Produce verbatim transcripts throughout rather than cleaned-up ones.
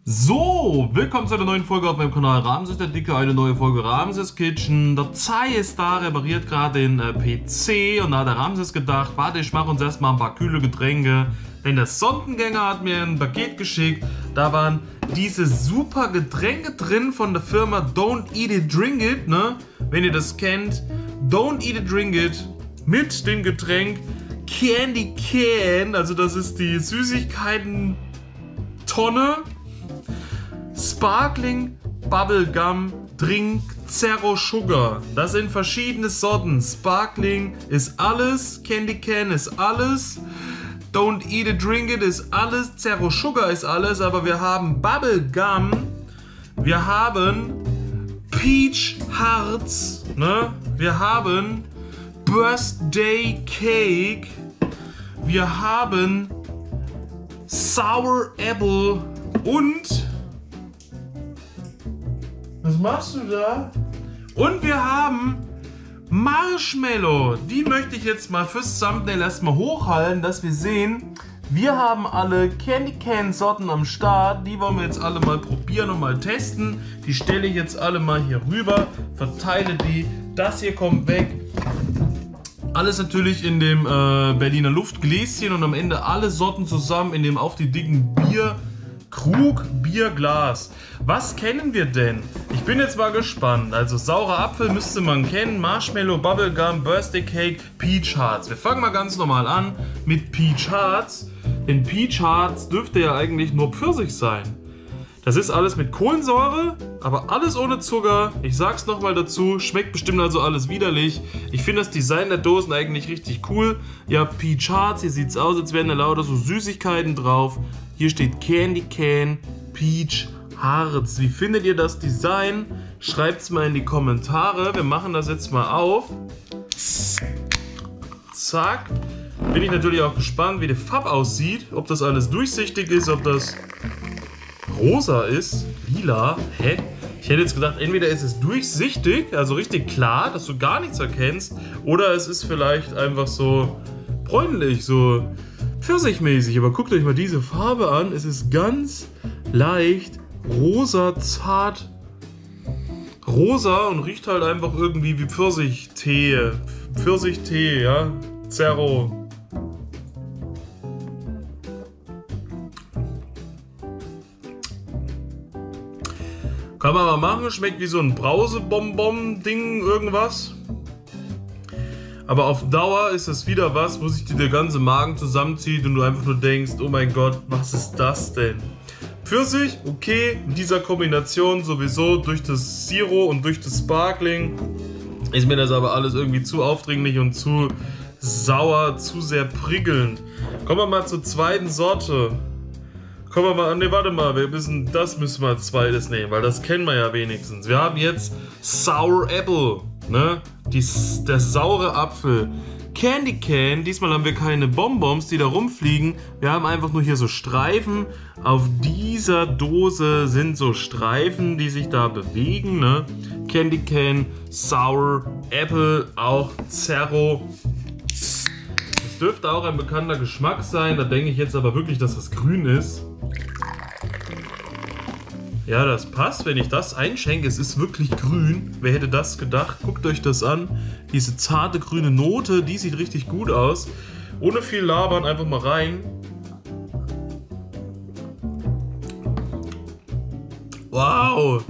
So, willkommen zu einer neuen Folge auf meinem Kanal Ramses der Dicke, eine neue Folge Ramses Kitchen. Der Zai ist da, repariert gerade den äh, P C und da hat der Ramses gedacht, warte, ich mache uns erstmal ein paar kühle Getränke. Denn der Sondengänger hat mir ein Paket geschickt, da waren diese super Getränke drin von der Firma Don't Eat It, Drink It, ne? Wenn ihr das kennt, Don't Eat It, Drink It mit dem Getränk Candy Can, also das ist die Süßigkeiten-Tonne. Sparkling Bubblegum Drink Zero Sugar. Das sind verschiedene Sorten. Sparkling ist alles, Candy Can ist alles, Don't Eat It, Drink It ist alles, Zero Sugar ist alles, aber wir haben Bubblegum, wir haben Peach Hearts, ne? Wir haben Birthday Cake, wir haben Sour Apple und was machst du da? Und wir haben Marshmallow. Die möchte ich jetzt mal fürs Thumbnail erstmal hochhalten, dass wir sehen, wir haben alle Candy Can Sorten am Start. Die wollen wir jetzt alle mal probieren und mal testen. Die stelle ich jetzt alle mal hier rüber, verteile die. Das hier kommt weg. Alles natürlich in dem äh, Berliner Luftgläschen und am Ende alle Sorten zusammen in dem auf die dicken Bier. Krug, Bierglas. Was kennen wir denn? Ich bin jetzt mal gespannt. Also saurer Apfel müsste man kennen. Marshmallow, Bubblegum, Birthday Cake, Peach Hearts. Wir fangen mal ganz normal an mit Peach Hearts. Denn Peach Hearts dürfte ja eigentlich nur Pfirsich sein. Das ist alles mit Kohlensäure, aber alles ohne Zucker. Ich sag's nochmal dazu, schmeckt bestimmt also alles widerlich. Ich finde das Design der Dosen eigentlich richtig cool. Ihr habt Peach Hearts, hier sieht's aus, als wären da lauter so Süßigkeiten drauf. Hier steht Candy Can, Peach Hearts. Wie findet ihr das Design? Schreibt's mal in die Kommentare. Wir machen das jetzt mal auf. Zack. Bin ich natürlich auch gespannt, wie der Farb aussieht. Ob das alles durchsichtig ist, ob das rosa ist, lila, hä? Ich hätte jetzt gedacht, entweder ist es durchsichtig, also richtig klar, dass du gar nichts erkennst, oder es ist vielleicht einfach so bräunlich, so pfirsichmäßig. Aber guckt euch mal diese Farbe an, es ist ganz leicht rosa, zart rosa und riecht halt einfach irgendwie wie Pfirsichtee, Pfirsichtee, ja, Zero. Kann man mal machen, schmeckt wie so ein Brausebonbon-Ding, irgendwas. Aber auf Dauer ist das wieder was, wo sich dir der ganze Magen zusammenzieht und du einfach nur denkst, oh mein Gott, was ist das denn? Pfirsich, okay, in dieser Kombination sowieso durch das Zero und durch das Sparkling ist mir das aber alles irgendwie zu aufdringlich und zu sauer, zu sehr prickelnd. Kommen wir mal zur zweiten Sorte. Kommen wir mal an, ne, warte mal, wir müssen, das müssen wir als zweites nehmen, weil das kennen wir ja wenigstens. Wir haben jetzt Sour Apple, ne, Die, der saure Apfel. Candy Can, diesmal haben wir keine Bonbons, die da rumfliegen. Wir haben einfach nur hier so Streifen. Auf dieser Dose sind so Streifen, die sich da bewegen, ne. Candy Can, Sour Apple, auch Zero. Es dürfte auch ein bekannter Geschmack sein, da denke ich jetzt aber wirklich, dass das grün ist. Ja, das passt, wenn ich das einschenke. Es ist wirklich grün. Wer hätte das gedacht? Guckt euch das an. Diese zarte grüne Note, die sieht richtig gut aus. Ohne viel labern, einfach mal rein. Wow!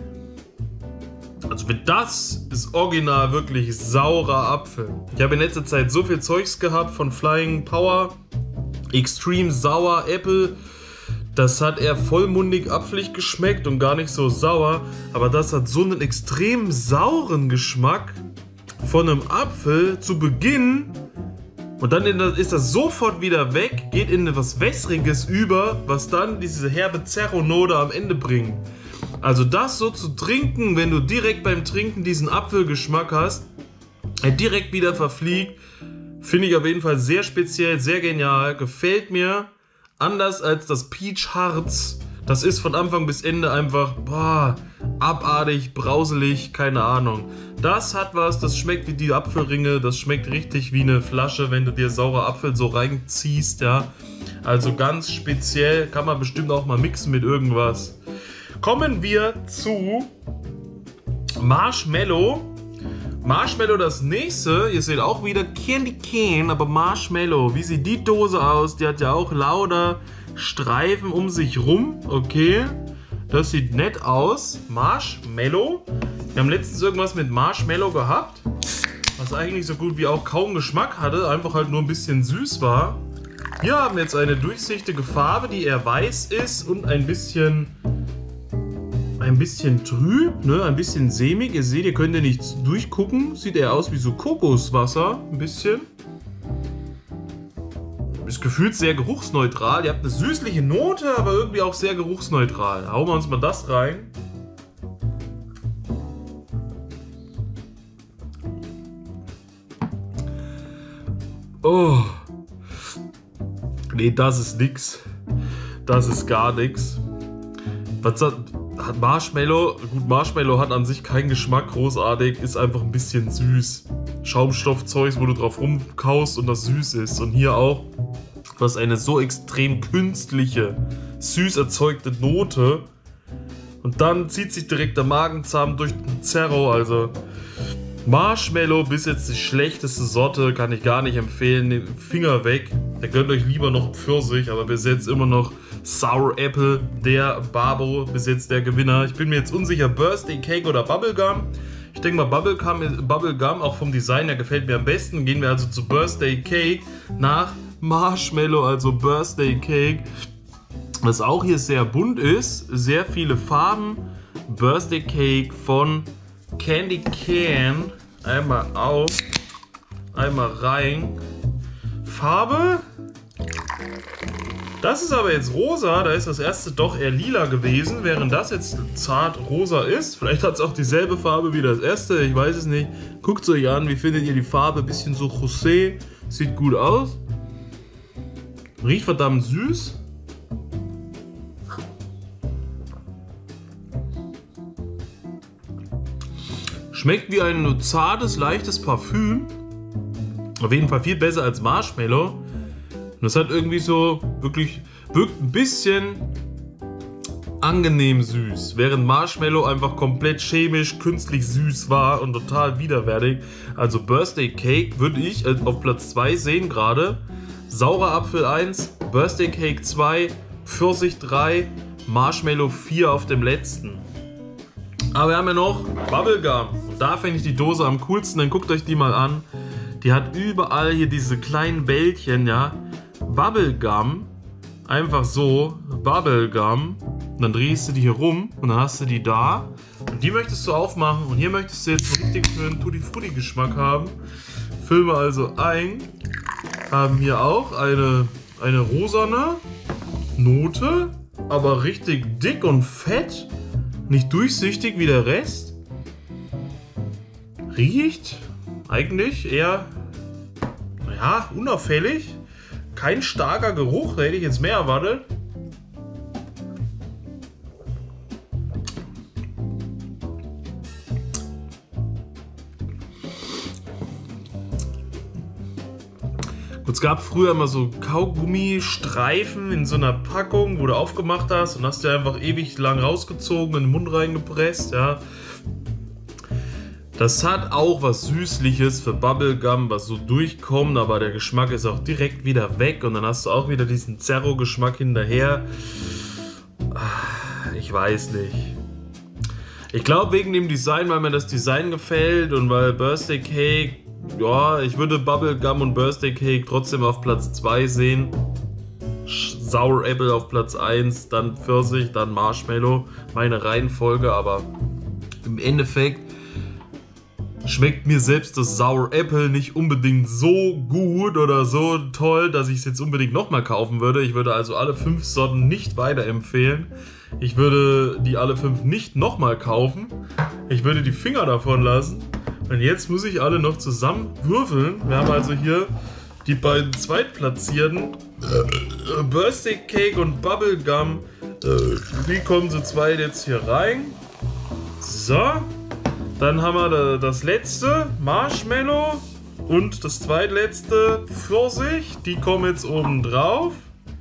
Also das ist original wirklich saurer Apfel. Ich habe in letzter Zeit so viel Zeugs gehabt von Flying Power, Extreme Sour Apple. Das hat eher vollmundig apfelig geschmeckt und gar nicht so sauer. Aber das hat so einen extrem sauren Geschmack von einem Apfel zu Beginn. Und dann ist das sofort wieder weg, geht in etwas Wässriges über, was dann diese herbe Zero-Note am Ende bringt. Also das so zu trinken, wenn du direkt beim Trinken diesen Apfelgeschmack hast, er direkt wieder verfliegt, finde ich auf jeden Fall sehr speziell, sehr genial, gefällt mir. Anders als das Peach Hearts, Das ist von Anfang bis Ende einfach boah, abartig, brauselig, keine Ahnung. Das hat was, das schmeckt wie die Apfelringe, das schmeckt richtig wie eine Flasche, wenn du dir saure Apfel so reinziehst, ja. Also ganz speziell, kann man bestimmt auch mal mixen mit irgendwas. Kommen wir zu Marshmallow. Marshmallow das nächste, ihr seht auch wieder Candy Cane, aber Marshmallow. Wie sieht die Dose aus? Die hat ja auch lauter Streifen um sich rum, okay. Das sieht nett aus. Marshmallow. Wir haben letztens irgendwas mit Marshmallow gehabt, was eigentlich so gut wie auch kaum Geschmack hatte, einfach halt nur ein bisschen süß war. Hier haben wir jetzt eine durchsichtige Farbe, die eher weiß ist und ein bisschen ein bisschen trüb, ne? Ein bisschen sämig. Ihr seht, ihr könnt ja nicht durchgucken. Sieht eher aus wie so Kokoswasser, ein bisschen. Ist gefühlt sehr geruchsneutral. Ihr habt eine süßliche Note, aber irgendwie auch sehr geruchsneutral. Hauen wir uns mal das rein. Oh. Nee, das ist nix. Das ist gar nix. Was hat Marshmallow? Gut, Marshmallow hat an sich keinen Geschmack großartig, ist einfach ein bisschen süß. Schaumstoffzeug, wo du drauf rumkaust und das süß ist. Und hier auch, was eine so extrem künstliche, süß erzeugte Note. Und dann zieht sich direkt der Magenzahn durch den Zerro. Also Marshmallow bis jetzt die schlechteste Sorte, kann ich gar nicht empfehlen. Den Finger weg. Ihr gönnt euch lieber noch Pfirsich, aber bis jetzt immer noch Sour Apple, der Babo, bis jetzt der Gewinner. Ich bin mir jetzt unsicher, Birthday Cake oder Bubblegum. Ich denke mal, Bubblegum, Bubblegum, auch vom Design her, gefällt mir am besten. Gehen wir also zu Birthday Cake nach Marshmallow, also Birthday Cake. Was auch hier sehr bunt ist, sehr viele Farben. Birthday Cake von Candy Cane. Einmal auf, einmal rein. Farbe. Das ist aber jetzt rosa, da ist das erste doch eher lila gewesen, während das jetzt zart rosa ist. Vielleicht hat es auch dieselbe Farbe wie das erste, ich weiß es nicht. Guckt es euch an, wie findet ihr die Farbe? Bisschen so rosé, sieht gut aus. Riecht verdammt süß. Schmeckt wie ein zartes, leichtes Parfüm. Auf jeden Fall viel besser als Marshmallow. Und das hat irgendwie so wirklich, wirkt ein bisschen angenehm süß. Während Marshmallow einfach komplett chemisch, künstlich süß war und total widerwärtig. Also Birthday Cake würde ich auf Platz zwei sehen gerade. Saurer Apfel eins, Birthday Cake zwei, Pfirsich drei, Marshmallow vier auf dem letzten. Aber wir haben ja noch Bubblegum. Und da finde ich die Dose am coolsten, dann guckt euch die mal an. Die hat überall hier diese kleinen Bällchen, ja. Bubblegum, einfach so, Bubblegum, und dann drehst du die hier rum und dann hast du die da und die möchtest du aufmachen und hier möchtest du jetzt einen richtig schönen Tutti-Frutti-Geschmack haben. Füllen wir also ein, haben hier auch eine, eine rosane Note, aber richtig dick und fett, nicht durchsichtig wie der Rest. Riecht eigentlich eher, naja, unauffällig. Kein starker Geruch, da hätte ich jetzt mehr erwartet. Gut, es gab früher immer so Kaugummistreifen in so einer Packung, wo du aufgemacht hast und hast dir einfach ewig lang rausgezogen, in den Mund reingepresst, ja. Das hat auch was Süßliches für Bubblegum, was so durchkommt, aber der Geschmack ist auch direkt wieder weg und dann hast du auch wieder diesen Zerro-Geschmack hinterher. Ich weiß nicht. Ich glaube wegen dem Design, weil mir das Design gefällt und weil Birthday Cake, ja, ich würde Bubblegum und Birthday Cake trotzdem auf Platz zwei sehen. Sour Apple auf Platz eins, dann Pfirsich, dann Marshmallow. Meine Reihenfolge, aber im Endeffekt schmeckt mir selbst das Sour Apple nicht unbedingt so gut oder so toll, dass ich es jetzt unbedingt nochmal kaufen würde. Ich würde also alle fünf Sorten nicht weiterempfehlen. Ich würde die alle fünf nicht nochmal kaufen. Ich würde die Finger davon lassen. Und jetzt muss ich alle noch zusammen würfeln. Wir haben also hier die beiden Zweitplatzierten, Birthday Cake und Bubblegum, Wie kommen sie zwei jetzt hier rein? So. Dann haben wir das letzte, Marshmallow. Und das zweitletzte, Pfirsich. Die kommen jetzt oben drauf.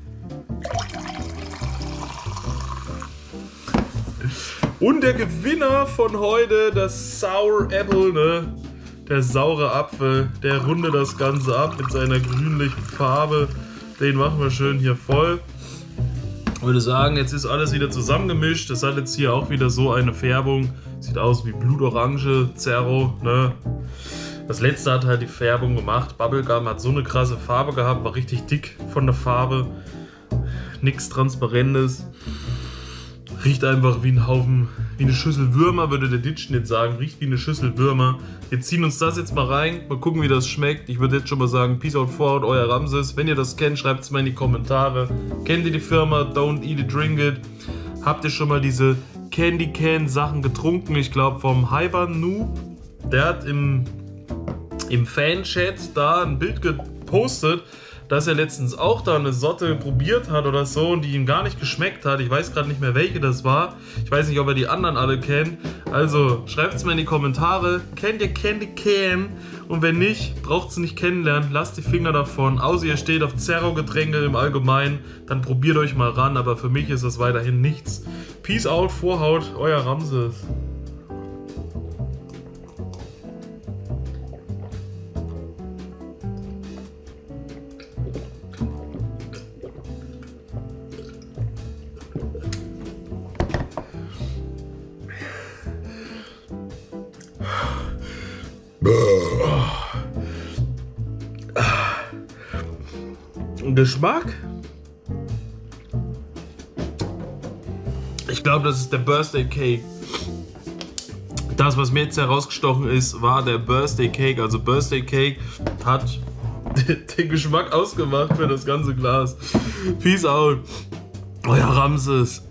Und der Gewinner von heute, das Sour Apple, ne? Der saure Apfel, der rundet das Ganze ab mit seiner grünlichen Farbe. Den machen wir schön hier voll. Ich würde sagen, jetzt ist alles wieder zusammengemischt. Das hat jetzt hier auch wieder so eine Färbung. Sieht aus wie Blutorange, Zerro, ne? Das letzte hat halt die Färbung gemacht. Bubblegum hat so eine krasse Farbe gehabt, war richtig dick von der Farbe. Nichts Transparentes. Riecht einfach wie ein Haufen, wie eine Schüssel Würmer, würde der Ditchen jetzt sagen. Riecht wie eine Schüssel Würmer. Wir ziehen uns das jetzt mal rein, mal gucken, wie das schmeckt. Ich würde jetzt schon mal sagen, Peace out, forward, euer Ramses. Wenn ihr das kennt, schreibt es mal in die Kommentare. Kennt ihr die Firma? Don't eat it, drink it. Habt ihr schon mal diese Candy Can Sachen getrunken? Ich glaube vom Hyvan Noob. Der hat im, im Fan-Chat da ein Bild gepostet, dass er letztens auch da eine Sorte probiert hat oder so und die ihm gar nicht geschmeckt hat. Ich weiß gerade nicht mehr, welche das war. Ich weiß nicht, ob er die anderen alle kennt. Also schreibt es mir in die Kommentare. Kennt ihr Candy Can? Und wenn nicht, braucht es nicht kennenlernen. Lasst die Finger davon. Außer ihr steht auf Zerro-Getränke im Allgemeinen, dann probiert euch mal ran. Aber für mich ist das weiterhin nichts. Peace out, Vorhaut, euer Ramses. Geschmack? Ich glaube, das ist der Birthday Cake. Das, was mir jetzt herausgestochen ist, war der Birthday Cake. Also Birthday Cake hat den Geschmack ausgemacht für das ganze Glas. Peace out. Euer Ramses.